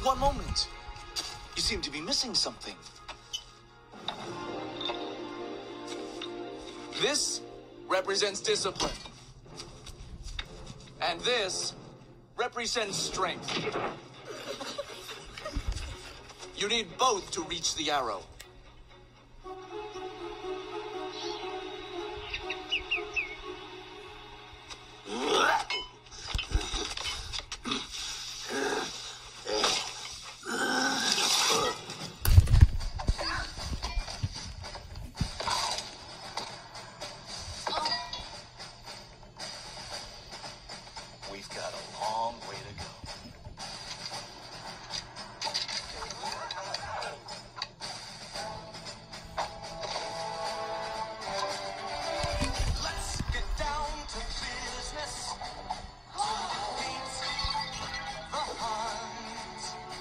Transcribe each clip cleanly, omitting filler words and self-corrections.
One moment. You seem to be missing something. This represents discipline. And this represents strength. You need both to reach the arrow. We've got a long way to go. Let's get down to business. Defeat the Huns.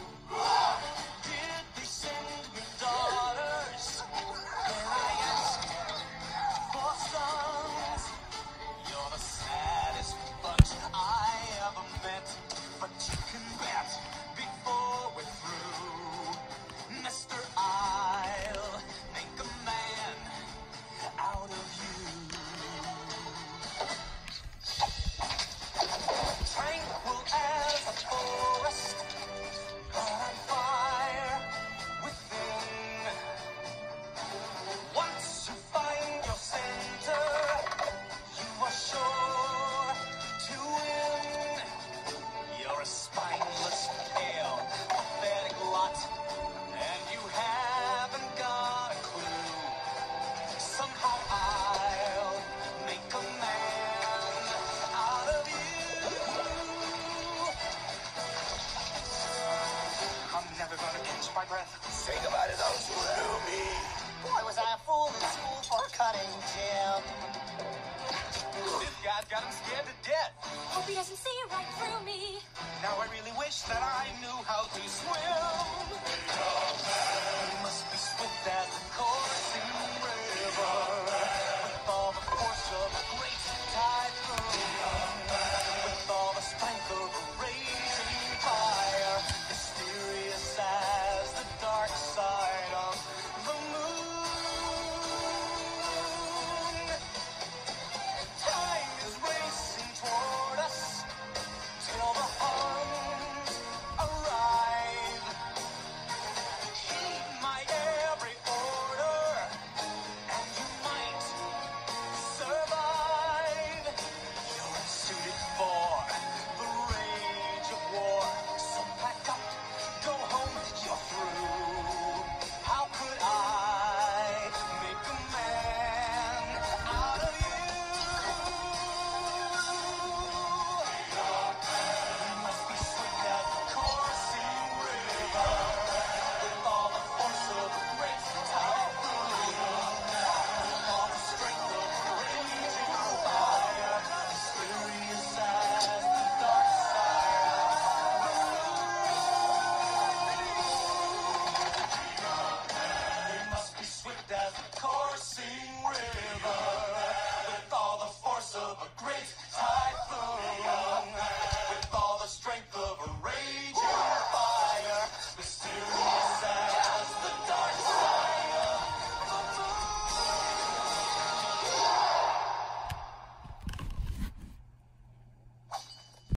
Did they send me daughters? Dare I ask for sons? You're the saddest bunch I ever met, but you can bet before we're through, Mister, I'll make a man out of you. Tranquil as a forest, but on fire within. Once you find your center, you are sure to win. You're a spineless, pale, pathetic lot, and you haven't got a clue. Somehow I'll make a man out of you. I'm never gonna catch my breath. Say goodbye to those who knew me. Boy, was I a fool in school for cutting Jim. This guy's got him scared to death. Hope he doesn't see right through me. Now I really wish that I knew how to swim.